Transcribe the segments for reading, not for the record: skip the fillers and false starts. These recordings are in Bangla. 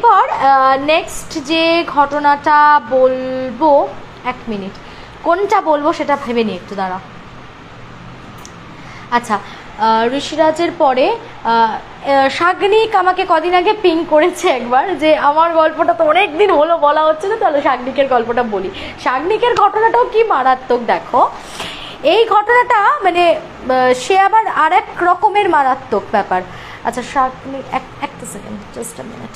এরপর নেক্সট যে ঘটনাটা বলবো, 1 মিনিট, কোনটা বলবো সেটা ভেবে নিই একটু, দাঁড়া। আচ্ছা, ঋষিরাজের পরে শাগনিক আমাকে কদিন আগে পিং করেছে একবার, যে আমার গল্পটা তো অনেক দিন হলো বলা হচ্ছে না, তাহলে শাগনিকের গল্পটা বলি। শাগনিকের ঘটনাটাও কি মারাত্মক দেখো। এই ঘটনাটা মানে সে আবার আর এক রকমের মারাত্মক ব্যাপার। আচ্ছা শাগনিক, একটা সেকেন্ড, জাস্ট আ মিনিট।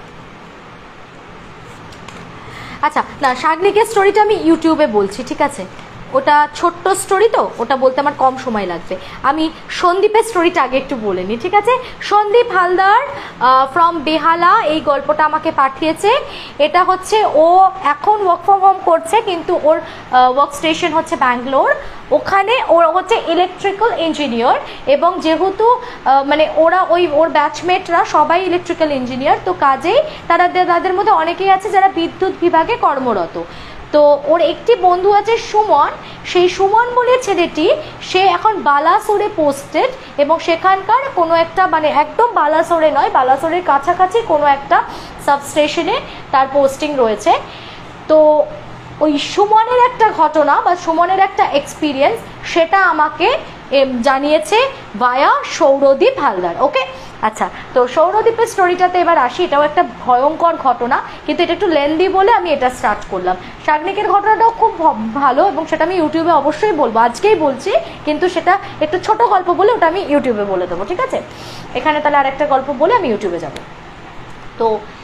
আচ্ছা না, শাগনিকের স্টোরিটা আমি ইউটিউবে বলছি, ঠিক আছে? ওটা ছোট্ট স্টোরি তো, ওটা বলতে আমার কম সময় লাগবে। আমি সন্দীপের স্টোরিটা আগে একটু বলে নিই, ঠিক আছে? সন্দীপ হালদার ফ্রম বেহালা এই গল্পটা আমাকে পাঠিয়েছে। এটা হচ্ছে ও এখন ওয়ার্ক ফ্রম হোম করছে, কিন্তু ওর ওয়ার্ক স্টেশন হচ্ছে ব্যাঙ্গালোর। ওখানে ওর হচ্ছে ইলেকট্রিক্যাল ইঞ্জিনিয়ার, এবং যেহেতু মানে ওর ব্যাচমেটরা সবাই ইলেকট্রিক্যাল ইঞ্জিনিয়ার, তো কাজেই তাদের মধ্যে অনেকেই আছে যারা বিদ্যুৎ বিভাগে কর্মরত। তো ওর একটি বন্ধু আছে সুমন, সেই সুমন বলে ছেলেটি, সে এখন বালাসোরে পোস্টেড, এবং সেখানকার কোনো একটা মানে একদম বালাসোরে নয়, বালাসোরের কাছাকাছি কোনো একটা সাবস্টেশনে তার পোস্টিং রয়েছে। তো ওই সুমনের একটা ঘটনা বা সুমনের একটা এক্সপিরিয়েন্স, সেটা আমাকে জানিয়েছে ভায়া সৌরদীপ হালদার। ওকে, আচ্ছা, তো সৌরদীপের স্টোরিটাতে এবার আসি। এটাও একটা ভয়ঙ্কর ঘটনা, কিন্তু এটা একটু লেন্দি বলে আমি এটা স্টার্ট করলাম। শাগনিকের ঘটনাটাও খুব ভালো, এবং সেটা আমি ইউটিউবে অবশ্যই বলবো, আজকেই বলছি, কিন্তু সেটা একটু ছোট গল্প বলে ওটা আমি ইউটিউবে বলে দেবো, ঠিক আছে? এখানে তাহলে আরেকটা গল্প বলে আমি ইউটিউবে যাব। তো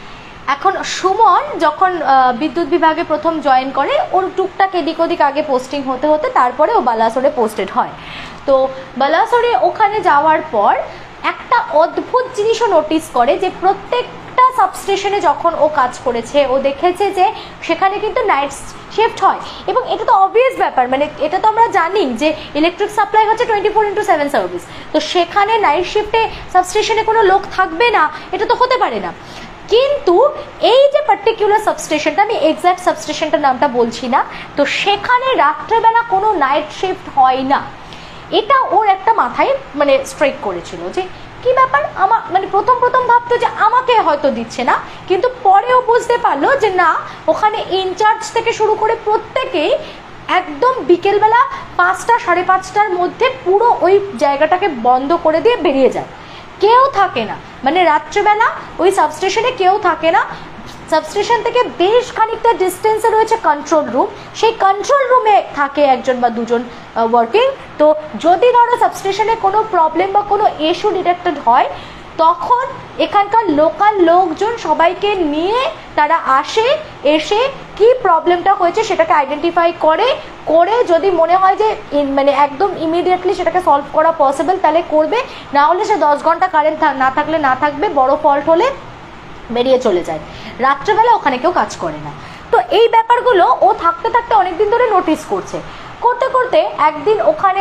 এখন সুমন যখন বিদ্যুৎ বিভাগে প্রথম জয়েন করে, ওর টুকটাক এদিক ওদিক আগে পোস্টিং হতে হতে তারপরে ও বালাসোরে পোস্টেড হয়। তো বালাসোরে ওখানে যাওয়ার পর একটা অদ্ভুত জিনিসও নোটিস করে, যে প্রত্যেকটা সাবস্টেশনে যখন ও কাজ করেছে, ও দেখেছে যে সেখানে কিন্তু নাইট শিফট হয়। এবং এটা তো অবভিয়াস ব্যাপার, মানে এটা তো আমরা জানি যে ইলেকট্রিক সাপ্লাই হচ্ছে 24x7 সার্ভিস, তো সেখানে নাইট শিফটে সাবস্টেশনে কোনো লোক থাকবে না, এটা তো হতে পারে না। কিন্তু এই যে পার্টিকুলার সাবস্টেশনটা, আমি এক্স্যাক্ট সাবস্টেশনটার নামটা বলছি না, তো সেখানে রাত্রেবেলা কোনো নাইট শিফট হয় না। এটা ওর একটা মাথায় মানে স্ট্রাইক করেছিল, যে কি ব্যাপার, আমার মানে প্রথম ভাবতো যে আমাকে হয়তো দিচ্ছে না, কিন্তু পরেও বুঝতে পারলো যে না, ওখানে ইনচার্জ থেকে শুরু করে প্রত্যেকেই একদম বিকেলবেলা 5টা 5:30টার মধ্যে পুরো ওই জায়গাটাকে বন্ধ করে দিয়ে বেরিয়ে যায়, কেউ থাকে না। মানে রাত্রেবেলা ওই সাবস্টেশনে কেউ থাকে না। সাবস্টেশন থেকে বেশ খানিকটা ডিস্টেন্সে রয়েছে কন্ট্রোল রুম, সেই কন্ট্রোল রুমে থাকে একজন বা দুজন ওয়ার্কিং। তো যদি ধরো সাবস্টেশনে কোনো প্রবলেম বা কোনো ইস্যু ডিটেক্টেড হয়, তখন এখানকার লোকাল লোকজন সবাইকে নিয়ে তারা এসে কি প্রবলেমটা হয়েছে সেটাকে আইডেন্টিফাই করে যদি মনে হয় যে মানে একদম ইমিডিয়েটলি সেটাকে সলভ করা পসিবল, তাহলে করবে, না হলে সে 10 ঘন্টা কারেন্ট না থাকলে না থাকবে, বড় ফল্ট হলে বেরিয়ে চলে যায়। রাত্রেবেলা ওখানে কেউ কাজ করে না। তো এই ব্যাপারগুলো ও থাকতে থাকতে অনেকদিন ধরে নোটিস করতে করতে একদিন ওখানে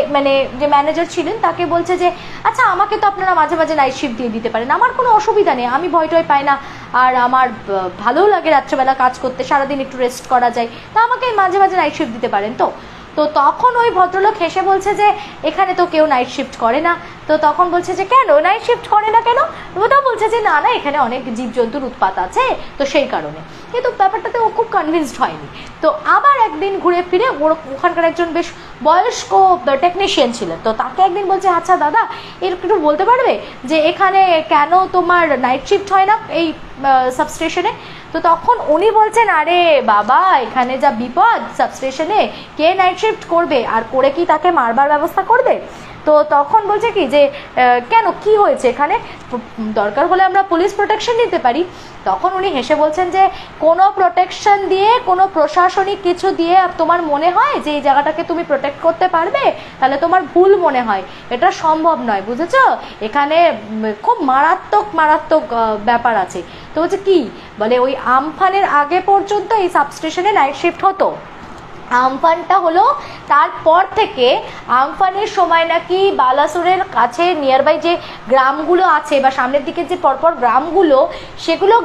যে ম্যানেজার ছিলেন তাকে বলছে যে আচ্ছা, আমাকে তো আপনারা মাঝে মাঝে নাইট শিফট দিয়ে দিতে পারেন, আমার কোনো অসুবিধা নেই, আমি ভয় টয় পাই না, আর আমার ভালোও লাগে রাত্রেবেলা কাজ করতে, সারাদিন একটু রেস্ট করা যায়, তা আমাকে মাঝে মাঝে নাইট শিফট দিতে পারেন তো। তো তখন ওই ভদ্রলোক হেসে বলছে যে এখানে তো কেউ নাইট শিফট করে না। তো তখন বলছে যে কেন নাইট শিফট করে না কেন? ওটা বলছে যে না এখানে অনেক জীবজন্তুর উৎপাত আছে, তো সেই কারণে। কিন্তু ব্যাপারটাতে ও খুব কনভিন্সড হয়নি। তো আবার একদিন ঘুরে ফিরে ওখানকার একজন বেশ বয়স্ক টেকনিশিয়ান ছিলেন, তো তাকে একদিন বলছে আচ্ছা দাদা, একটু বলতে পারবে যে এখানে কেন তোমার নাইট শিফট হয় না এই সাবস্টেশনে? তো তখন উনি বলছেন আরে বাবা, এখানে যা বিপদ সাবস্টেশনে, কে নাইট শিফট করবে, আর করে কি তাকে মারবার ব্যবস্থা করবে? তো তখন বলছে কি যে কেন, কি হয়েছে এখানে, দরকার হলে আমরা পুলিশ প্রোটেকশন নিতে পারি। তখন উনি হেসে বলছেন যে কোনো প্রোটেকশন দিয়ে, কোনো প্রশাসনিক কিছু দিয়ে তোমার মনে হয় যে এই জায়গাটাকে তুমি প্রোটেক্ট করতে পারবে, তাহলে তোমার ভুল মনে হয়, এটা সম্ভব নয়, বুঝেছ? এখানে খুব মারাত্মক ব্যাপার আছে। তো বলছে কি, বলে ওই আমফানের আগে পর্যন্ত এই সাবস্টেশনে নাইট শিফট হতো, আমফানটা হলো তারপর থেকে, আমফানের সময় নাকি বালাসোরের কাছে নিয়ারবাই যে গ্রামগুলো আছে বা সামনের দিকে যে পরপর গ্রামগুলো, সেগুলো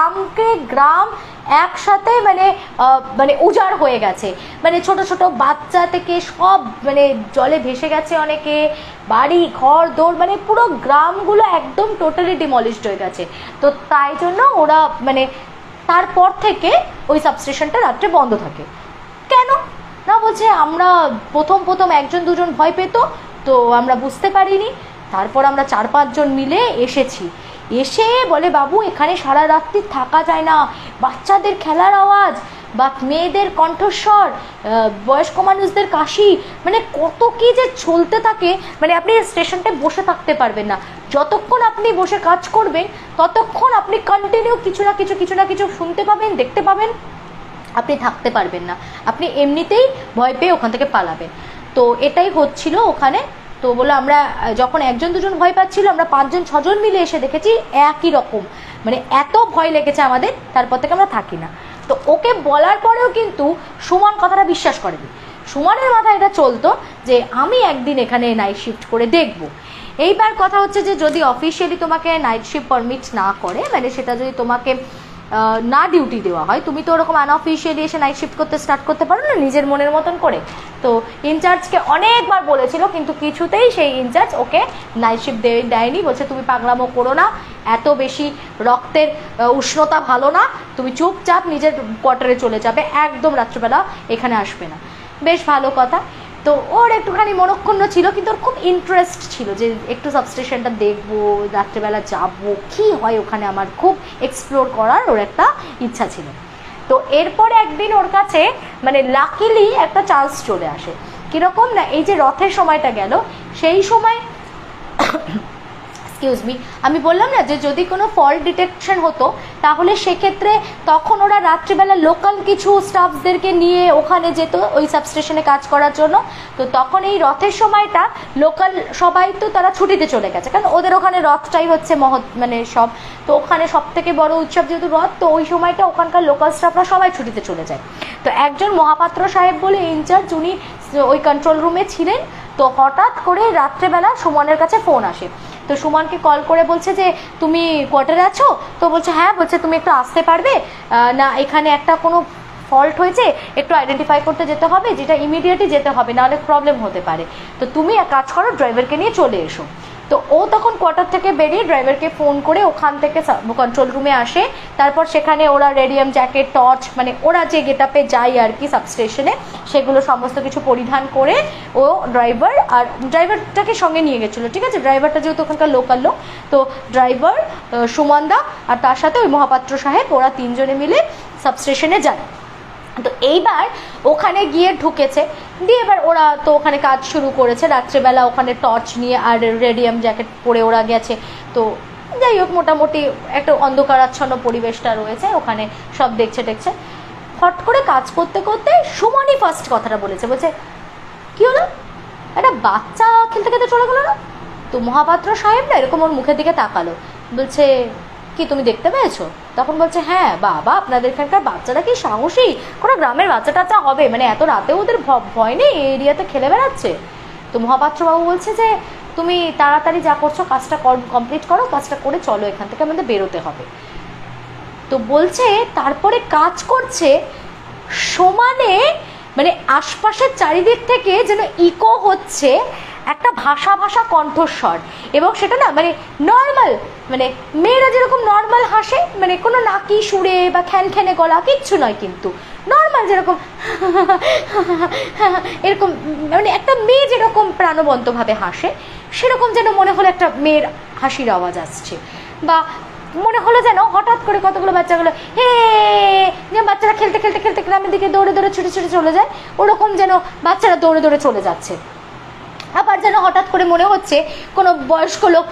গ্রাম একসাথে মানে উজাড় হয়ে গেছে, মানে ছোট ছোট বাচ্চা থেকে সব মানে জলে ভেসে গেছে, অনেকে বাড়ি ঘর দৌড়, মানে পুরো গ্রামগুলো একদম টোটালি ডিমলিশড হয়ে গেছে। তো তাই জন্য ওরা মানে তারপর থেকে ওই সাবস্টেশনটা রাত্রে বন্ধ থাকে। কেন না, বলছে আমরা প্রথম একজন দুজন ভয় পেত, তো আমরা বুঝতে পারিনি, তারপর আমরা 4-5 জন মিলে এসে বলে বাবু এখানে সারা রাত্রি থাকা যায় না, বাচ্চাদের খেলার আওয়াজ বা মেয়েদের কণ্ঠস্বর, বয়স্ক মানুষদের কাশি, মানে কত কি যে চলতে থাকে, মানে আপনি স্টেশনটায় বসে থাকতে পারবেন না। যতক্ষণ আপনি বসে কাজ করবেন ততক্ষণ আপনি কন্টিনিউ কিছু না কিছু শুনতে পাবেন, দেখতে পাবেন, আপনি থাকতে পারবেন না, আপনি এমনিতেই ভয় পেয়ে ওখান থেকে পালাবেন। তো এটাই হচ্ছিল ওখানে। তো বলে আমরা যখন 1-2 জন ভয় পাচ্ছিল, আমরা 5-6 জন মিলে এসে দেখেছি একই রকম, মানে এত ভয় লেগেছে আমাদের, তারপর থেকে আমরা থাকি না। তো ওকে বলার পরেও কিন্তু সুমন কথাটা বিশ্বাস করেনি। সুমনের মাথায় এটা চলতো যে আমি একদিন এখানে নাইট শিফট করে দেখব। এইবার কথা হচ্ছে যে যদি অফিসিয়ালি তোমাকে নাইট শিফট পারমিট না করে, মানে সেটা যদি তোমাকে না ডিউটি দেওয়া হয়, তুমি তো ওরকম আনঅফিসিয়ালি এসে নাইট শিফট করতে স্টার্ট করতে পারো না নিজের মনের মতন করে। তো ইনচার্জকে অনেকবার বলেছিল, কিন্তু কিছুতেই সেই ইনচার্জ ওকে নাইট শিফট দেয়নি। বলছে তুমি পাগলামো করো না, এত বেশি রক্তের উষ্ণতা ভালো না, তুমি চুপচাপ নিজের কোয়ার্টারে চলে যাবে, একদম রাত্রিবেলা এখানে আসবে না। বেশ ভালো কথা। তো ওর একটুখানি মনক্ষুণ্ণ ছিল, কিন্তু ওর খুব ইন্টারেস্ট ছিল যে একটু সাবস্টেশনটা দেখবো, রাত্রেবেলা যাবো, কি হয় ওখানে, আমার খুব এক্সপ্লোর করার ওর একটা ইচ্ছা ছিল। তো এরপরে একদিন ওর কাছে মানে লাকিলি একটা চান্স চলে আসে। কীরকম না, এই যে রথের সময়টা গেল, সেই সময় এক্সকিউজ মি, আমি বললাম না যে যদি কোনো ফল্ট ডিটেকশন হতো, তাহলে সেক্ষেত্রে তখন ওরা রাত্রিবেলা লোকাল কিছু স্টাফদেরকে নিয়ে ওখানে যেত ওই সাবস্টেশনে কাজ করার জন্য। তো তখন এই রথের সময়টা লোকাল সবাই তো তারা ছুটিতে চলে গেছে, কারণ ওদের ওখানে রথটাই হচ্ছে মানে সব, তো ওখানে সব থেকে বড় উৎসব যেহেতু রথ, তো ওই সময়টা ওখানকার লোকাল স্টাফরা সবাই ছুটিতে চলে যায়। তো একজন মহাপাত্র সাহেব বলে ইনচার্জ, উনি ওই কন্ট্রোল রুমে ছিলেন। তো হঠাৎ করে রাত্রেবেলা সুমনের কাছে ফোন আসে। তো সুমনকে কল করে বলছে যে তুমি কোয়ার্টারে আছো? তো বলছে হ্যাঁ। বলছে তুমি একটু আসতে পারবে না, এখানে একটা কোনো ফল্ট হয়েছে, একটু আইডেন্টিফাই করতে যেতে হবে, যেটা ইমিডিয়েটলি যেতে হবে, নাহলে প্রবলেম হতে পারে। তো তুমি এক কাজ করো, ড্রাইভারকে নিয়ে চলে এসো। তো ও তখন কোয়ার্টার থেকে বেরিয়ে ড্রাইভারকে ফোন করে ওখান থেকে কন্ট্রোল রুমে আসে। তারপর সেখানে ওরা রেডিয়াম জ্যাকেট, টর্চ, মানে ওরা যে গেটআপে যায় আর কি সাবস্টেশনে, সেগুলো সমস্ত কিছু পরিধান করে ও ড্রাইভারটাকে সঙ্গে নিয়ে গেছিলো। ঠিক আছে, ড্রাইভারটা যেহেতু ওখানকার লোকাল লোক, তো ড্রাইভার, সুমনদা আর তার সাথে ওই মহাপাত্র সাহেব, ওরা 3 জনে মিলে সাবস্টেশনে যায়। তো এইবার ওখানে গিয়ে ঢুকেছে, দিয়ে এবার ওরা তো ওখানে কাজ শুরু করেছে রাত্রেবেলা, ওখানে টর্চ নিয়ে আর রেডিয়াম জ্যাকেট পরে ওরা গেছে। তো যাই হোক, মোটামুটি একটা অন্ধকারাচ্ছন্ন পরিবেশটা রয়েছে, ওখানে সব দেখছে। হট করে কাজ করতে করতে সুমনই ফার্স্ট কথাটা বলেছে, বলছে কি হলো, একটা বাচ্চা খেলতে খেলতে চলে গেলো না? তো মহাপাত্র সাহেব না এরকম ওর মুখের দিকে তাকালো, বলছে কি তুমি দেখতে পেয়েছো? তখন বলছে হ্যাঁ। বাবা, আপনাদের এখানকার বাচ্চারা কি সাহসী, কোনো গ্রামের বাচ্চা টাচ্চা হবে, মানে এত রাতে ওদের ভয় নেই, এই এরিয়াতে খেলে বেড়াচ্ছে। তো মহাপাত্রবাবু বলছে যে তুমি তাড়াতাড়ি যা করছো কাজটা কমপ্লিট করো, কাজটা করে চলো, এখান থেকে আমাদের বেরোতে হবে। তো বলছে তারপরে কাজ করছে সমানে, মানে আশপাশের চারিদিক থেকে যেন ইকো হচ্ছে একটা ভাষা কণ্ঠস্বর, এবং সেটা না মানে নর্মাল, মানে মেয়েরা যেরকম নর্মাল হাসে, মানে কোনো নাকি সুরে বা খ্যানখ্যানে গলা কিচ্ছু নয়, কিন্তু নর্মাল যেরকম এরকম, মানে একটা মেয়ে যেরকম প্রাণবন্তভাবে হাসে, সেরকম যেন মনে হলো একটা মেয়ের হাসির আওয়াজ আসছে। বা মনে হলো যেন হঠাৎ করে কতগুলো বাচ্চাগুলো বাচ্চারা খেলতে গ্রামের দিকে দৌড়ে ছুটে চলে যায়, ওরকম যেন বাচ্চারা দৌড়ে চলে যাচ্ছে। আবার যেন হঠাৎ করে মনে হচ্ছে কোনো বয়স্ক লোক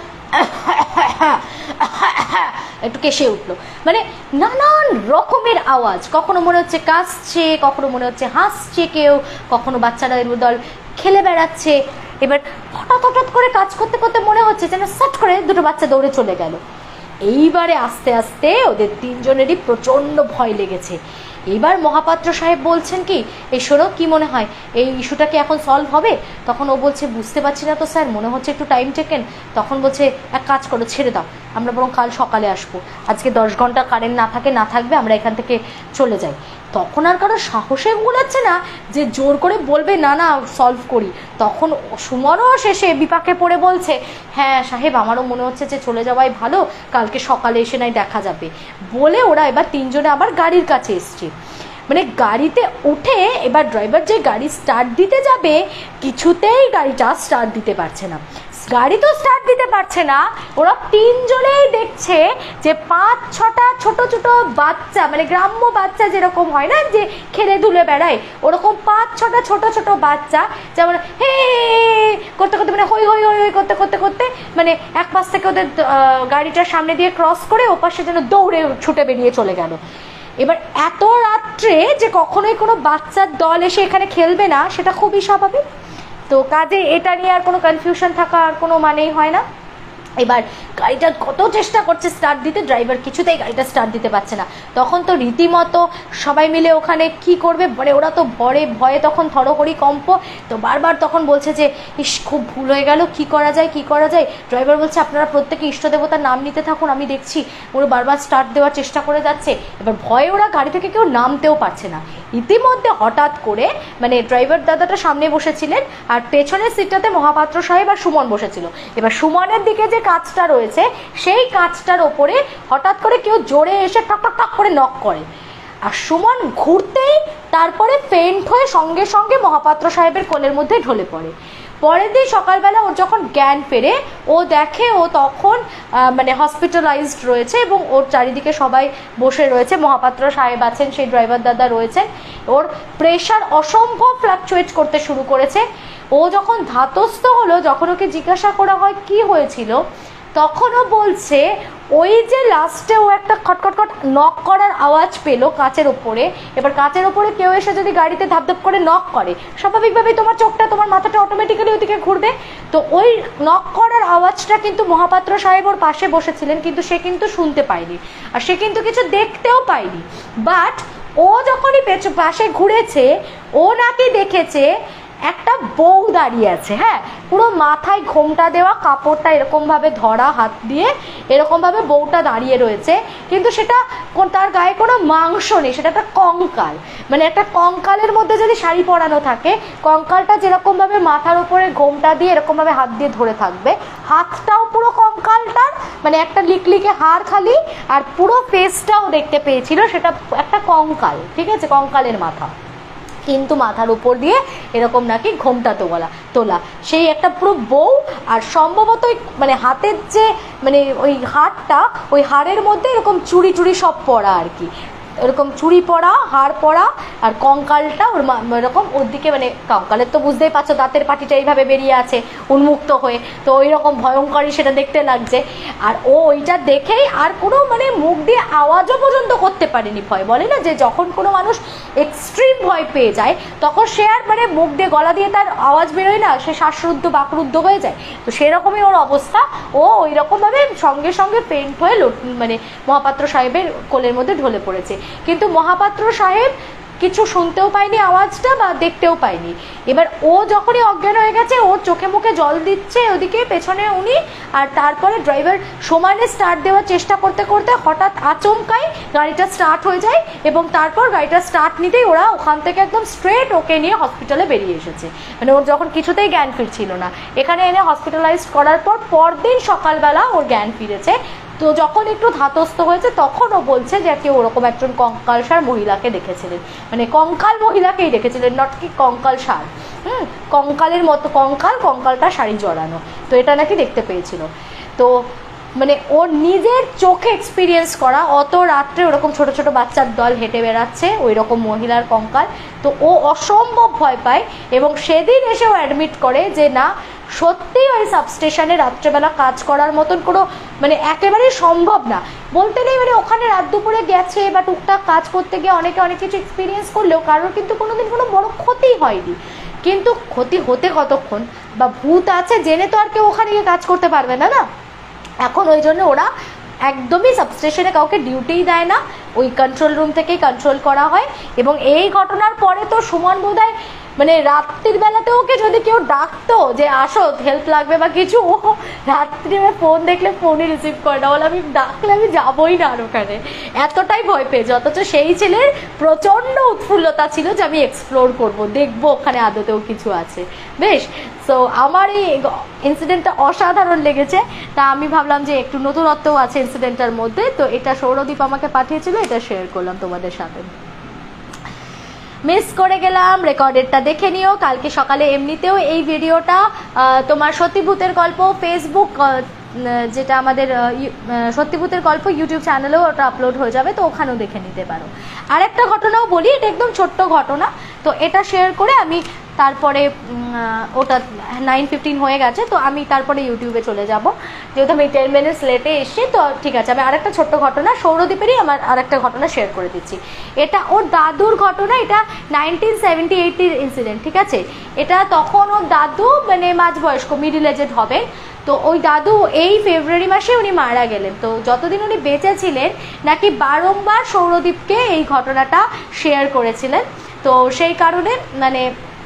একটু কেশে উঠলো, মানে নানান রকমের আওয়াজ, কখনো মনে হচ্ছে কাশছে, কখনো মনে হচ্ছে হাসছে কেউ, কখনো বাচ্চারা দল খেলে বেড়াচ্ছে। এবার হঠাৎ করে কাজ করতে করতে মনে হচ্ছে যেন সাট করে 2টো বাচ্চা দৌড়ে চলে গেল। এইবারে আস্তে আস্তে ওদের তিনজনেরই প্রচণ্ড ভয় লেগেছে। এবার মহাপাত্র সাহেব বলছেন কি, এই শোনো, কি মনে হয় এই ইস্যুটা কি এখন সলভ হবে? তখন ও বলছে বুঝতে পারছি না তো স্যার, মনে হচ্ছে একটু টাইম টেকেন। তখন বলছে এক কাজ করো, ছেড়ে দাও, আমরা বরং কাল সকালে আসবো, আজকে 10 ঘন্টা কারেন্ট না থাকবে, আমরা এখান থেকে চলে যাই। তখন আর কারো সাহসে গুলাচ্ছে না যে জোর করে বলবে না না সলভ করি। তখন সুমনও শেষে বিপাকে পড়ে বলছে হ্যাঁ সাহেব, আমারও মনে হচ্ছে যে চলে যাওয়াই ভালো, কালকে সকালে এসে নাই দেখা যাবে। বলে ওরা এবার তিনজনে আবার গাড়ির কাছে এসছে। মানে গাড়িতে উঠে এবার ড্রাইভার যে গাড়ি স্টার্ট দিতে যাবে, কিছুতেই গাড়িটা স্টার্ট দিতে পারছে না। গাড়ি তো স্টার্ট দিতে পারছে না, ওরা তিনজনেই দেখছে যে 5-6টা ছোট ছোট বাচ্চা, মানে গ্রাম্য বাচ্চা যেরকম হয় না যে খেলে ধুলে বেড়ায়, ওরকম 5-6টা ছোট ছোট বাচ্চা যেমন হে করতে করতে, মানে হই হই হই হই করতে করতে করতে, মানে এক পাশ থেকে ওদের গাড়িটার সামনে দিয়ে ক্রস করে ওপাশে যেন দৌড়ে ছুটে বেরিয়ে চলে গেল। এবার এত রাত্রে যে কখনোই কোনো বাচ্চার দল এসে এখানে খেলবে না, সেটা খুবই স্বাভাবিক। তো কাজে এটা নিয়ে আর কোনো কনফিউশন থাকা আর কোনো মানেই হয় না। এবার গাড়িটা কত চেষ্টা করছে স্টার্ট দিতে, ড্রাইভার কিছুতেই গাড়িটা স্টার্ট দিতে পারছে না। তখন তো রীতিমতো সবাই মিলে ওখানে কি করবে, মানে ওরা তো ভয়ে তখন থরহরি কম্প, তো বারবার তখন বলছে যে ইস খুব ভুল হয়ে গেল, কি করা যায় কি করা যায়। ড্রাইভার বলছে আপনারা প্রত্যেকে ইষ্ট দেবতার নাম নিতে থাকুন, আমি দেখছি। ওরা বারবার স্টার্ট দেওয়ার চেষ্টা করে যাচ্ছে। এবার ভয়ে ওরা গাড়ি থেকে কেউ নামতেও পারছে না। ইতিমধ্যে হঠাৎ করে মানে ড্রাইভার দাদাটা সামনে বসেছিলেন আর পেছনের সিটটাতে মহাপাত্র সাহেব আর সুমন বসেছিল। এবার সুমনের দিকে যে কাঁচটা রয়েছে, সেই কাঁচটার ওপরে হঠাৎ করে কেউ জোরে এসে টক টক টক করে নক করে, আর সুমন ঘুরতেই তারপরে ফেন্ট হয়ে সঙ্গে সঙ্গে মহাপাত্র সাহেবের কোলের মধ্যে ঢলে পড়ে। পরের দিন সকালবেলা ওর যখন জ্ঞান ফেরে, ও দেখে ও তখন মানে হসপিটালাইজড রয়েছে এবং ওর চারিদিকে সবাই বসে রয়েছে। মহাপাত্র সাহেব আছেন, সেই ড্রাইভার দাদা রয়েছেন। ওর প্রেশার অসম্ভব ফ্লাকচুয়েট করতে শুরু করেছে। ও যখন ধাতস্থ হলো, যখন ওকে জিজ্ঞাসা করা হয় কি হয়েছিল, তখনও বলছে ওই যে লাস্টে ও একটা খটখটখট নক করার আওয়াজ পেলো কাঁচের ওপরে। এবার কাঁচের ওপরে কেউ এসে যদি গাড়িতে ধাপধাপ করে নক করে, স্বাভাবিকভাবেই তোমার চোখটা, তোমার মাথাটা অটোমেটিক্যালি ওদিকে ঘুরবে। তো ওই নক করার আওয়াজটা কিন্তু মহাপাত্র সাহেব ওর পাশে বসেছিলেন, কিন্তু সে কিন্তু শুনতে পায়নি, আর সে কিন্তু কিছু দেখতেও পায়নি। বাট ও যখনই পাশে ঘুরেছে, ও নাকি দেখেছে একটা বউ দাঁড়িয়ে আছে। হ্যাঁ, পুরো মাথায় ঘোমটা দেওয়া, কাপড়টা এরকমভাবে ধরা, হাত দিয়ে এরকমভাবে বউটা দাঁড়িয়ে রয়েছে, কিন্তু সেটা তার গায়ে কোনো মাংস নেই, সেটা একটা কঙ্কাল। মানে একটা কঙ্কালের মধ্যে যদি শাড়ি পরানো থাকে, কঙ্কালটা যেরকমভাবে মাথার উপরে ঘোমটা দিয়ে এরকমভাবে হাত দিয়ে ধরে থাকবে, হাতটাও পুরো কঙ্কালটার, মানে একটা লিকলিকে হাড় খালি, আর পুরো ফেসটাও দেখতে পেয়েছিল সেটা একটা কঙ্কাল, ঠিক আছে, কঙ্কালের মাথা, কিন্তু মাথার উপর দিয়ে এরকম নাকি ঘোমটা তোলা সেই একটা পুরো বউ। আর সম্ভবত মানে হাতের যে মানে ওই হাড়টা, ওই হাড়ের মধ্যে এরকম চুড়ি সব পরা আর কি, এরকম চুড়ি পরা, হাড় পরা, আর কঙ্কালটা ওর এরকম ওর দিকে, মানে কঙ্কালের তো বুঝতেই পারছো দাঁতের পাটিটা এইভাবে বেরিয়ে আছে উন্মুক্ত হয়ে, তো ওই রকম ভয়ঙ্করই সেটা দেখতে লাগছে। আর ও ওইটা দেখেই আর কোনো মানে মুখ দিয়ে আওয়াজও পর্যন্ত করতে পারেনি। ভয় বলে না যে যখন কোনো মানুষ এক্সট্রিম ভয় পেয়ে যায়, তখন সে আর মানে মুখ দিয়ে গলা দিয়ে তার আওয়াজ বেরোয় না, সে শ্বাসরুদ্ধ বাকরুদ্ধ হয়ে যায়। তো সেরকমই ওর অবস্থা, ও ওই রকমভাবে সঙ্গে সঙ্গে পেন্ট হয়ে মানে মহাপাত্র সাহেবের কোলের মধ্যে ঢলে পড়েছে। কিন্তু মহাপাত্র সাহেব কিছু শুনতেও পায়নি আওয়াজটা বা দেখতেও পায়নি। এবার ও যখনই অজ্ঞান হয়ে গেছে, ওর চোখে মুখে জল দিচ্ছে ওদিকে পেছনে উনি, আর তারপরে ড্রাইভার সমানে স্টার্ট দেওয়ার চেষ্টা করতে করতে হঠাৎ আচমকাই গাড়িটা স্টার্ট হয়ে যায়, এবং তারপর গাড়িটা স্টার্ট নিতেই ওরা ওখান থেকে একদম স্ট্রেট ওকে নিয়ে হসপিটালে বেরিয়ে এসেছে। মানে ওর যখন কিছুতেই জ্ঞান ফিরছিল না, এখানে এনে হসপিটালাইজ করার পর পরদিন সকালবেলা ওর জ্ঞান ফিরেছে। তো যখন একটু ধাতস্থ হয়েছে, তখন ও বলছে যে কেউ ওরকম একজন কঙ্কালসার মহিলাকে দেখেছিলেন, মানে কঙ্কাল মহিলাকেই দেখেছিলেন, নট কি কঙ্কালসার, কঙ্কালের মতো কঙ্কালটা শাড়ি জড়ানো, তো এটা নাকি দেখতে পেয়েছিল। তো মানে ওর নিজের চোখে এক্সপিরিয়েন্স করা, অত রাত্রে ওরকম ছোট ছোট বাচ্চার দল হেঁটে বেড়াচ্ছে ওই রকম মহিলার কঙ্কাল, তো ও অসম্ভব ভয় পায়। এবং সেদিন এসে ও অ্যাডমিট করে যে না, সত্যিই ওই সাবস্টেশনে রাত্রেবেলা কাজ করার মতন কোনো মানে একেবারেই সম্ভব না বলতে নেই। মানে ওখানে রাত দুপুরে গেছে বা টুকটাক কাজ করতে গিয়ে অনেকে অনেক কিছু এক্সপিরিয়েন্স করলেও কারোর কিন্তু কোনোদিন কোনো বড় ক্ষতি হয়নি। কিন্তু ক্ষতি হতে কতক্ষণ, বা ভূত আছে জেনে তো আর কেউ ওখানে গিয়ে কাজ করতে পারবে না না। এখন ওই জন্য ওরা একদমই সাবস্টেশনে কাউকে ডিউটিই দেয় না, ওই কন্ট্রোল রুম থেকেই কন্ট্রোল করা হয়। এবং এই ঘটনার পরে তো সুমন বোধহয় মানে রাত্রির বেলাতে ওকে যদি কেউ ডাকতো যে আসো হেল্প লাগবে বা কিছু, ও রাত্রি ফোন দেখলে ফোনই রিসিভ করে না, বলে আমি ডাকলে আমি যাবোই না আর ওখানে, এতটাই ভয় পেয়েছে। অথচ সেই ছেলের প্রচণ্ড উৎফুল্লতা ছিল যে আমি এক্সপ্লোর করব, দেখবো ওখানে আদতেও কিছু আছে। বেশ, সো আমার এই ইনসিডেন্টটা অসাধারণ লেগেছে, তা আমি ভাবলাম যে একটু নতুনত্বও আছে ইনসিডেন্টটার মধ্যে, তো এটা সৌরদীপ আমাকে পাঠিয়েছিল, এটা শেয়ার করলাম তোমাদের সাথে। মিস করে গেলাম, রেকর্ডেডটা দেখে নিও। কালকে সকালে এমনিতেও এই ভিডিওটা তোমার সত্যিভূতের গল্প ফেসবুক, যেটা আমাদের সত্যিভূতের গল্প ইউটিউব চ্যানেলেও ওটা আপলোড হয়ে যাবে, তো ওখানেও দেখে নিতে পারো। আর একটা ঘটনাও বলি, এটা একদম ছোট্ট ঘটনা, তো এটা শেয়ার করে আমি তারপরে ওটা 9:15 হয়ে গেছে, তো আমি তারপরে ইউটিউবে চলে যাব, যেহেতু আমি 10 মিনিটস লেটে এসছি। তো ঠিক আছে, আমি আরেকটা ছোট্ট ঘটনা সৌরদীপেরই আমার আরেকটা ঘটনা শেয়ার করে দিচ্ছি। এটা ওর দাদুর ঘটনা, এটা 1978-এর ইনসিডেন্ট, ঠিক আছে। এটা তখন ওর দাদু মানে মাঝবয়স্ক, মিডিল এজেড হবেন। তো ওই দাদু এই ফেব্রুয়ারি মাসে উনি মারা গেলেন। তো যতদিন উনি বেঁচে ছিলেন নাকি বারংবার সৌরদীপকে এই ঘটনাটা শেয়ার করেছিলেন। তো সেই কারণে মানে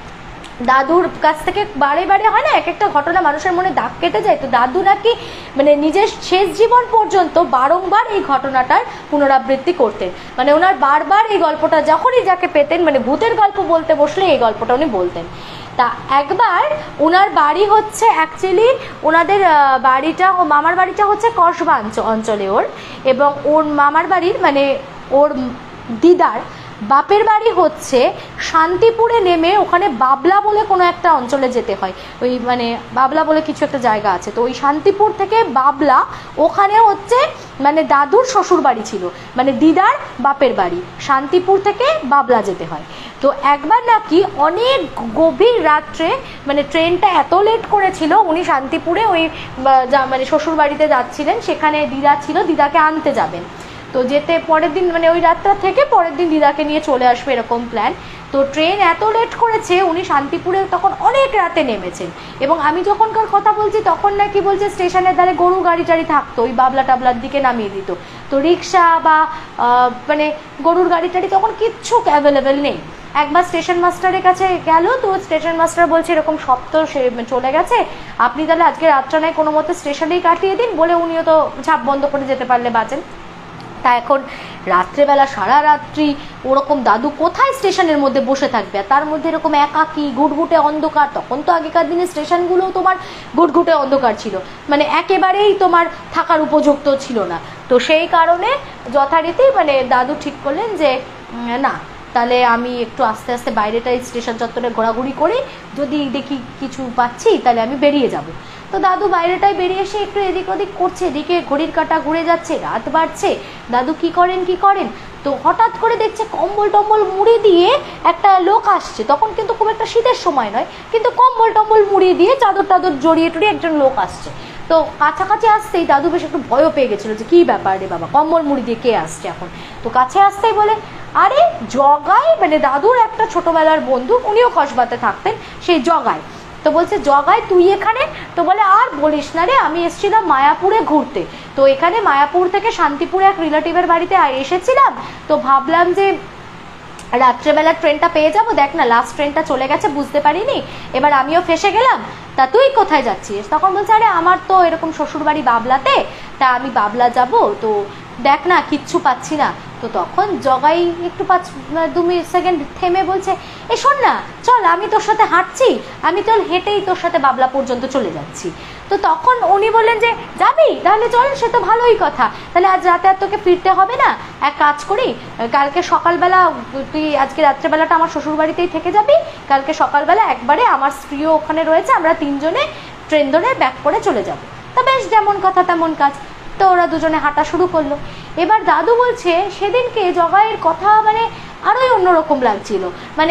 দাদুর কাছ থেকে বারে বারে হয় না এক একটা ঘটনা মানুষের মনে দাগ কেটে যায়, তো দাদু নাকি মানে নিজের শেষ জীবন পর্যন্ত বারংবার এই ঘটনাটার পুনরাবৃত্তি করতেন। মানে ওনার বারবার এই গল্পটা যখনই যাকে পেতেন, মানে ভূতের গল্প বলতে বসলে এই গল্পটা উনি বলতেন। তা একবার ওনার বাড়ি হচ্ছে অ্যাকচুয়ালি ওনাদের বাড়িটা, মামার বাড়িটা হচ্ছে কসবা অঞ্চলে ওর, এবং ওর মামার বাড়ির মানে ওর দিদার বাপের বাড়ি হচ্ছে শান্তিপুরে নেমে ওখানে বাবলা বলে কোনো একটা অঞ্চলে যেতে হয়, ওই মানে বাবলা বলে কিছু একটা জায়গা আছে। তো ওই শান্তিপুর থেকে বাবলা, ওখানে হচ্ছে মানে দাদুর শ্বশুর বাড়ি ছিল, মানে দিদার বাপের বাড়ি শান্তিপুর থেকে বাবলা যেতে হয়। তো একবার নাকি অনেক গভীর রাত্রে মানে ট্রেনটা এত লেট করেছিল, উনি শান্তিপুরে ওই মানে শ্বশুর বাড়িতে যাচ্ছিলেন, সেখানে দিদা ছিল, দিদাকে আনতে যাবেন। তো যেতে পরের দিন মানে ওই রাতটা থেকে পরের দিন দিদাকে নিয়ে চলে আসবে এরকম প্ল্যান। তো ট্রেন এত লেট করেছে, উনি শান্তিপুরে তখন অনেক রাতে নেমেছেন। এবং আমি যখনকার কথা বলছি তখন নাকি বলছে স্টেশনের ধারে গরু গাড়ি টাড়ি থাকতো, ওই বাবলা টাবলার দিকে নামিয়ে দিত। তো রিক্সা বা মানে গরুর গাড়ি টাড়ি তখন কিচ্ছু অ্যাভেলেবেল নেই। একবার স্টেশন মাস্টারের কাছে গেল, তো স্টেশন মাস্টার বলছে এরকম সব তো সে চলে গেছে, আপনি তাহলে আজকে রাতটা নয় কোনো মতে স্টেশনেই কাটিয়ে দিন, বলে উনিও তো ঝাঁপ বন্ধ করে যেতে পারলে বাঁচেন। তা এখন রাত্রেবেলা সারা রাত্রি ওরকম দাদু কোথায় স্টেশনের মধ্যে বসে থাকবে, আর তার মধ্যে এরকম একাকী ঘুটঘুটে অন্ধকার। তখন তো আগেকার দিনে স্টেশনগুলোও তোমার ঘুটঘুটে অন্ধকার ছিল, মানে একেবারেই তোমার থাকার উপযুক্ত ছিল না। তো সেই কারণে যথারীতি মানে দাদু ঠিক করলেন যে না, তাহলে আমি একটু আস্তে আস্তে বাইরেটাই স্টেশন চত্বরে ঘোরাঘুরি করি, যদি দেখি কিছু পাচ্ছি তাহলে আমি বেরিয়ে যাব। তো দাদু বাইরেটায় বেরিয়ে এসে একটু এদিক ওদিক করছে, এদিকে ঘড়ির কাঁটা ঘুরে যাচ্ছে, রাত বাড়ছে। দাদু কি করেন, তো হঠাৎ করে দেখছে কম্বল টম্বল মুড়ি দিয়ে একটা লোক আসছে। তখন কিন্তু খুব একটা শীতের সময় নয়, কিন্তু কম্বল টম্বল মুড়ি দিয়ে চাদর টাদর জড়িয়ে টড়িয়ে একজন লোক আসছে। তো কাছাকাছি আসতেই দাদু বেশ একটু ভয়ও পেয়ে গেছিলো যে কী ব্যাপার রে বাবা, কম্বল মুড়ি দিয়ে কে আসছে এখন। তো কাছে আসতেই বলে আরে জগাই, মানে দাদুর একটা ছোটবেলার বন্ধু, উনিও কসবাতে থাকতেন, সেই জগাই। তো বলছে জগাই তুই এখানে? তো বলে আর বলিস না রে, আমি এসেছিলাম মায়াপুরে ঘুরতে, তো এখানে মায়াপুর থেকে শান্তিপুরে এক রিলেটিভের বাড়িতে এসেছিলাম, তো ভাবলাম যে রাত্রেবেলা ট্রেনটা পেয়ে যাবো, দেখ না লাস্ট ট্রেনটা চলে গেছে, বুঝতে পারিনি, এবার আমিও ফেসে গেলাম, তা তুই কোথায় যাচ্ছিস? তখন বলছে আরে আমার তো এরকম শ্বশুরবাড়ি বাবলাতে, তা আমি বাবলা যাব, তো দেখ না কিচ্ছু পাচ্ছি না। তো তখন জগাই একটু 2 সেকেন্ড থেমে বলছে এ শোন না, চল আমি তোর সাথে হাঁটছি, আমি চল হেঁটেই তোর সাথে বাবলা পর্যন্ত চলে যাচ্ছি। তো তখন উনি বললেন যে যাবি, তাহলে চল, সে তো ভালোই কথা, তাহলে আজ রাতে আর তোকে ফিরতে হবে না, এক কাজ করি কালকে সকালবেলা তুই আজকে রাত্রেবেলাটা আমার শ্বশুরবাড়িতেই থেকে যাবি, কালকে সকালবেলা একবারে আমার স্ত্রীও ওখানে রয়েছে, আমরা 3 জনে ট্রেন ধরে ব্যাক করে চলে যাব। তা বেশ যেমন কথা তেমন কাজ। তো ওরা দুজনে হাঁটা শুরু করলো। এবার দাদু বলছে সেদিনকে জগাইয়ের কথা মানে আরোই অন্যরকম লাগছিল, মানে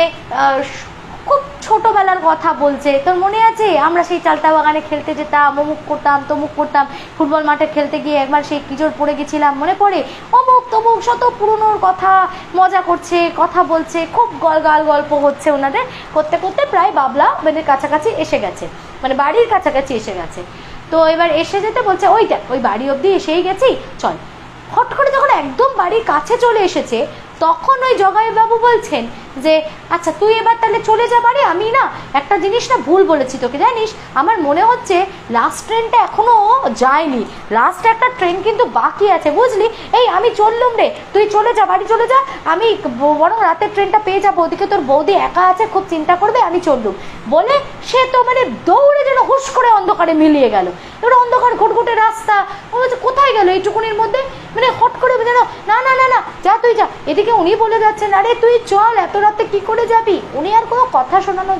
খুব ছোটবেলার কথা বলছে। তোর মনে আছে আমরা সেই চালতা বাগানে খেলতে যেতাম, অমুক করতাম তমুক করতাম, ফুটবল মাঠে খেলতে গিয়ে একবার সেই কিজোর পড়ে গেছিলাম মনে পড়ে, অমুক তমুক শত পুরনোর কথা মজা করছে, কথা বলছে, খুব গাল গল্প হচ্ছে ওনাদের করতে করতে প্রায় বাবলা মানে কাছাকাছি এসে গেছে, মানে বাড়ির কাছাকাছি এসে গেছে। তো এবার এসে যেতে বলছে ওই দেখ ওই বাড়ি অবধি এসেই গেছি চল। হট করে যখন একদম বাড়ির কাছে চলে এসেছে তখন ওই জগাইবাবু বলছেন যে আচ্ছা তুই এবার তাহলে চলে যা বাড়ি, আমি না একটা জিনিস না ভুল বলেছি তোকে, জানিস আমার মনে হচ্ছে লাস্ট ট্রেনটা এখনো যায়নি, লাস্ট একটা ট্রেন কিন্তু বাকি আছে বুঝলি, এই আমি চললুম রে, তুই চলে যা বাড়ি চলে যা, আমি বরং রাতের ট্রেনটা পেয়ে যাবো, ওদিকে তোর বৌদি একা আছে খুব চিন্তা করবে, আমি চললুম। বলে সে তো মানে দৌড়ে যেন হুশ করে অন্ধকারে মিলিয়ে গেল। এবার অন্ধকার ঘুটঘুটে রাস্তা, ও বলছে কোথায় গেল এইটুকুনির মধ্যে, মানে হট করে যেন না না না না যা তুই যা, এদিকে উনি বলে যাচ্ছেন আরে তুই চল এত রাতে কি করে যাবি। উনি আর কোনো কথা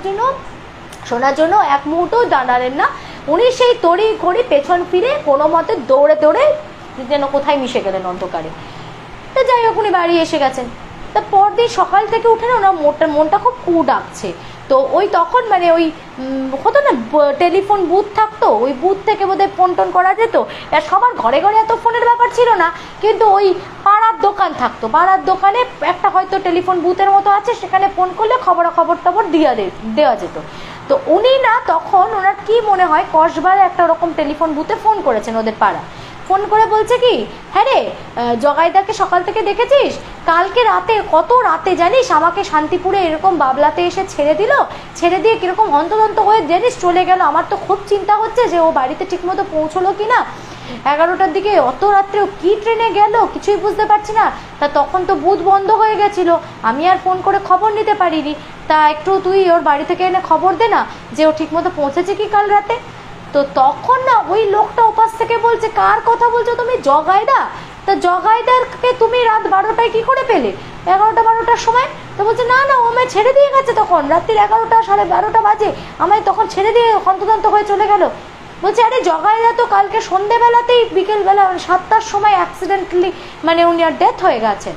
শোনার জন্য এক মুহূর্তও দাঁড়ালেন না, উনি সেই তড়ি ঘড়ি পেছন ফিরে কোনো মতে দৌড়ে দৌড়ে যেন কোথায় মিশে গেলেন অন্ধকারে। তো যাই হোক উনি বাড়ি এসে গেছেন। তা পরদিন সকাল থেকে উঠে না ওনার মনটা খুব কু ডাকছে। তো ওই তখন মানে ওই হতো না টেলিফোন বুথ থাকতো, ওই বুথ থেকে বোধহয় ফোন টোন করা যেত, আর সবার ঘরে ঘরে এত ফোনের ব্যাপার ছিল না, কিন্তু ওই পাড়ার দোকান থাকতো, পাড়ার দোকানে একটা হয়তো টেলিফোন বুথের মতো আছে, সেখানে ফোন করলে খবর টবর দেওয়া যেত। তো উনি না তখন ওনার কি মনে হয় কসবারে একটা ওরকম টেলিফোন বুথে ফোন করেছেন ওদের পাড়া, ফোন করে বলছে কি হ্যাঁ রে জগাইদাকে সকাল থেকে দেখেছিস, কালকে রাতে কত রাতে জানিস আমাকে শান্তিপুরে এরকম বাবলাতে এসে ছেড়ে দিয়ে কিরকম হন্তদন্ত হয়ে জানিস চলে গেল, আমার তো খুব চিন্তা হচ্ছে যে ও বাড়িতে ঠিকমতো পৌঁছলো কিনা, 11টার দিকে অত রাত্রে ও কি ট্রেনে গেল কিছুই বুঝতে পারছি না, তা তখন তো বুথ বন্ধ হয়ে গেছিল, আমি আর ফোন করে খবর নিতে পারিনি, তা একটু তুই ওর বাড়ি থেকে এনে খবর দে না যে ও ঠিকমতো পৌঁছেছে কি কাল রাতে। তো তখন না ওই লোকটা উপাস থেকে বলছে কার কথা বলছো তুমি, জগাইদা, তা জগাইদারকে তুমি রাত 12টায় কি করে পেলে, 11টা-12টার সময়। তো বলছে না না ও আমায় ছেড়ে দিয়ে গেছে, তখন রাত্রির 11টা 12:30 বাজে, আমায় তখন ছেড়ে দিয়ে হন্তদন্ত হয়ে চলে গেল। বলছে আরে জগাইদা তো কালকে সন্ধ্যেবেলাতেই বিকেলবেলা 7টার সময় অ্যাক্সিডেন্টালি মানে উনি আর ডেথ হয়ে গেছেন।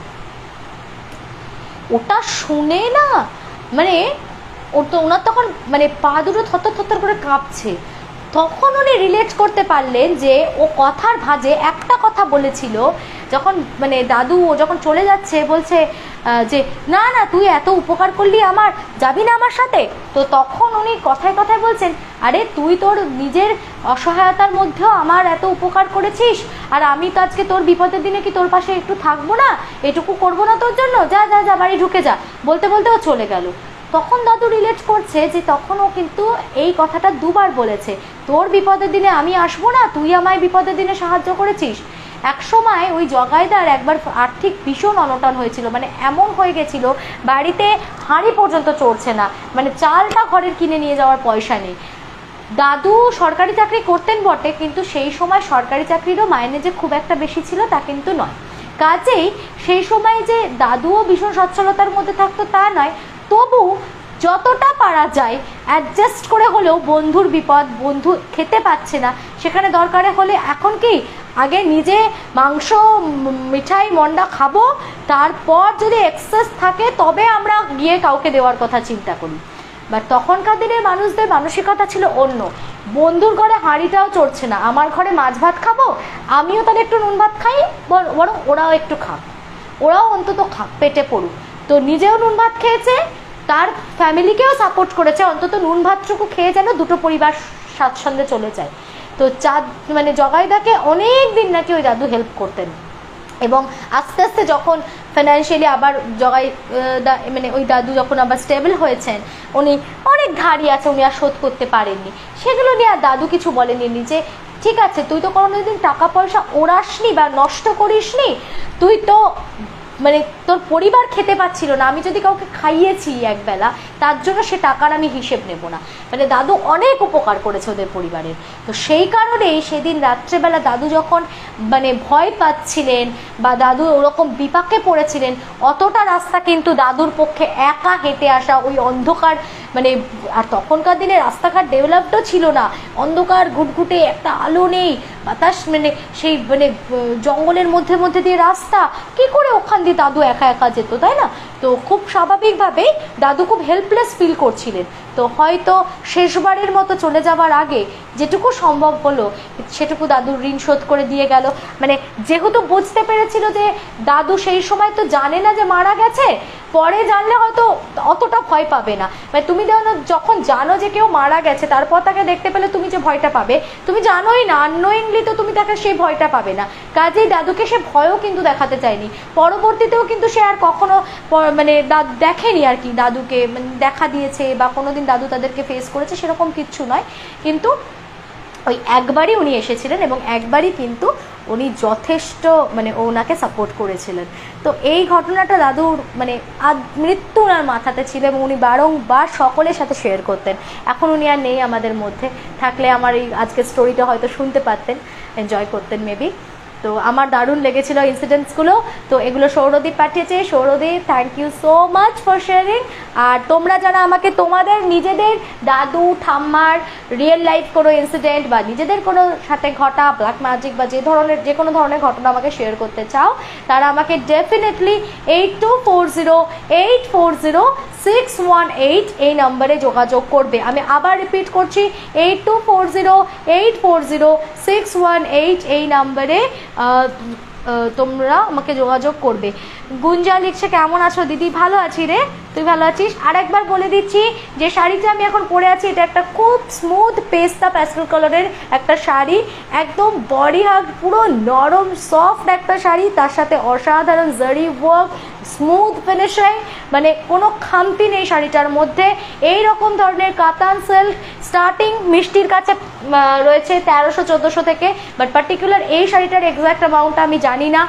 ওটা শুনে না মানে ওনার তখন মানে পা দুটো থরথর করে কাঁপছে। তখন উনি রিলেট করতে পারলেন যে ও কথার ভাঁজে একটা কথা বলেছিল, যখন মানে দাদু ও যখন চলে যাচ্ছে বলছে যে না না তুই এত উপকার করলি আমার, যাবি না আমার সাথে। তো তখন উনি কথায় কথায় বলছেন আরে তুই তোর নিজের অসহায়তার মধ্যেও আমার এত উপকার করেছিস, আর আমি তো আজকে তোর বিপদের দিনে কি তোর পাশে একটু থাকবো না, এটুকু করবো না তোর জন্য, যা যা যা বাড়ি ঢুকে যা, বলতে বলতে ও চলে গেল। তখন দাদু রিলেট করছে যে তখন ও কিন্তু এই কথাটা দুবার বলেছে, তোর বিপদের দিনে আমি আসবো না, তুই আমায় বিপদের দিনে সাহায্য করেছিস। এক সময় ওই জগাইদার একবার আর্থিক ভীষণ অনটন হয়েছিল, মানে এমন হয়ে গেছিল বাড়িতে হাঁড়ি পর্যন্ত চড়ছে না, মানে চালটা ঘরের কিনে নিয়ে যাওয়ার পয়সা নেই। দাদু সরকারি চাকরি করতেন বটে, কিন্তু সেই সময় সরকারি চাকরিরও মাইনে যে খুব একটা বেশি ছিল তা কিন্তু নয়, কাজেই সেই সময় যে দাদুও ভীষণ সচ্ছলতার মধ্যে থাকতো তা নয়, তবু যতটা পারা যায় অ্যাডজাস্ট করে হলেও বন্ধুর বিপদ, বন্ধু খেতে পাচ্ছে না সেখানে দরকারে হলে এখন কি আগে নিজে মাংস মিঠাই মন্ডা খাবো, তারপর যদি এক্সেস থাকে তবে আমরা গিয়ে কাউকে দেওয়ার কথা চিন্তা করি। বাট তখনকার দিনের মানুষদের মানসিকতা ছিল অন্য, বন্ধুর ঘরে হাঁড়িটাও চড়ছে না, আমার ঘরে মাছ ভাত খাবো, আমিও তাহলে একটু নুন ভাত খাই, বরং ওরাও একটু খাক, ওরাও অন্তত খাক, পেটে পড়ুক। তো নিজেও নুন ভাত খেয়েছে, তার ফ্যামিলিকেও সাপোর্ট করেছে, অন্তত নুন ভাতটুকু খেয়ে যেন দুটো পরিবার স্বাচ্ছন্দ্যে চলে যায়। তো মানে জগাইদাকে অনেক দিন নাকি ওই দাদু হেল্প করতেন, এবং আস্তে আস্তে যখন ফাইন্যান্সিয়ালি আবার মানে ওই দাদু যখন আবার স্টেবল হয়েছেন, উনি অনেক ধারই আছে উনি আর শোধ করতে পারেননি, সেগুলো নিয়ে আর দাদু কিছু বলেনি, যে ঠিক আছে তুই তো কোনোদিন টাকা পয়সা ওড়াসনি বা নষ্ট করিসনি, তুই তো মানে তোর পরিবার খেতে পাচ্ছিল না, আমি যদি কাউকে খাইয়েছি একবেলা তার জন্য সে টাকার আমি হিসেব নেব না, মানে দাদু অনেক উপকার করেছে ওদের পরিবারের। তো সেই কারণেই সেদিন রাত্রেবেলা দাদু যখন মানে ভয় পাচ্ছিলেন বা দাদু ওরকম বিপাকে পড়েছিলেন, অতটা রাস্তা কিন্তু দাদুর পক্ষে একা হেঁটে আসা ওই অন্ধকার, মানে আর তখনকার দিনে রাস্তাঘাট ডেভেলপডও ছিল না, অন্ধকার ঘুটঘুটে, একটা আলো নেই, বাতাস মানে সেই মানে জঙ্গলের মধ্যে দিয়ে রাস্তা, কি করে ওখান দিয়ে দাদু একা একা যেত, তাই না? তো খুব স্বাভাবিকভাবেই দাদু খুব হেল্পলেস ফিল করছিলেন। তো তো হয়তো শেষবারের মতো চলে যাবার আগে যেটুকু সম্ভব হলো সেটুকু দাদুর ঋণ শোধ করে দিয়ে গেল। মানে যেহেতু বুঝতে পেরেছিল যে দাদু সেই সময় তো জানে না যে মারা গেছে, পরে জানলে হয়তো অতটা ভয় পাবে না। মানে তুমি যখন জানো যে কেউ মারা গেছে তারপর তাকে দেখতে পেলে তুমি যে ভয়টা পাবে, তুমি জানোই না, আননোয়িংলি তো তুমি তাকে সেই ভয়টা পাবে না। কাজেই দাদুকে সে ভয়ও কিন্তু দেখাতে চায়নি। পরবর্তীতেও কিন্তু সে আর কখনো মানে দেখেনি আর কি দাদুকে, মানে দেখা দিয়েছে বা কোনোদিন দাদু তাদেরকে ফেস করেছে সেরকম কিচ্ছু নয়। কিন্তু ওই একবারই উনি এসেছিলেন এবং একবারই কিন্তু উনি যথেষ্ট মানে ওনাকে সাপোর্ট করেছিলেন। তো এই ঘটনাটা দাদুর মানে মৃত্যু ওনার মাথাতে ছিল এবং উনি বারংবার সকলের সাথে শেয়ার করতেন। এখন উনি আর নেই আমাদের মধ্যে, থাকলে আমার এই আজকের স্টোরিটা হয়তো শুনতে পারতেন, এনজয় করতেন মেবি। তো আমার দারুণ লেগেছিল ইনসিডেন্টসগুলো। তো এগুলো সৌরদীপ পাঠিয়েছে। Sourodip, thank you so much for sharing. আর তোমরা যারা আমাকে তোমাদের নিজেদের দাদু ঠাম্মার রিয়েল লাইফ কোনো ইনসিডেন্ট বা নিজেদের কোনো সাথে ঘটা ব্ল্যাক ম্যাজিক বা যে কোনো ধরনের ঘটনা আমাকে শেয়ার করতে চাও, তারা আমাকে ডেফিনেটলি 8240840618 এই নম্বরে যোগাযোগ করবে। আমি আবার রিপিট করছি, 8240840618 এই নম্বরে তোমরা আমাকে যোগাযোগ করবে। গুঞ্জা লিখছে, কেমন আছো দিদি? ভালো আছি রে, তুই ভালো আছিস? আর একবার বলে দিচ্ছি যে শাড়িটা আমি এখন পরে আছি এটা একটা খুব স্মুথ পেস্তা প্যাস্টেল কালারের একটা শাড়ি, একদম বডি হাগ, পুরো নরম সফট একটা শাড়ি, তার সাথে অসাধারণ জারি ওয়ার্ক, স্মুথ ফিনিশিং, মানে কোনো খামতি নেই শাড়িটার মধ্যে। এই রকম ধরনের কাতান সিল্ক স্টার্টিং মিষ্টির কাছে রয়েছে 1300-1400 থেকে, বাট পার্টিকুলার এই শাড়িটার এক্সাক্ট অ্যামাউন্টটা আমি জানি না।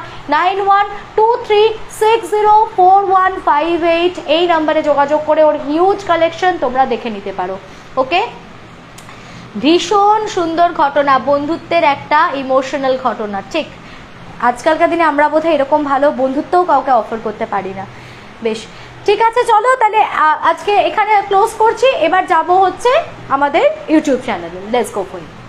9123604158 এই নাম্বারে যোগাযোগ করে ওর হিউজ কালেকশন তোমরা দেখে নিতে পারো। ওকে, ভীষণ সুন্দর ঘটনা, বন্ধুত্বের একটা ইমোশনাল ঘটনা। ঠিক আজকালকার দিনে আমরা বোধহয় এরকম ভালো বন্ধুত্বও কাউকে অফার করতে পারি না। বেশ, ঠিক আছে, চলো তাহলে আজকে এখানে ক্লোজ করছি। এবার যাব হচ্ছে আমাদের ইউটিউব চ্যানেলে। Let's go for it.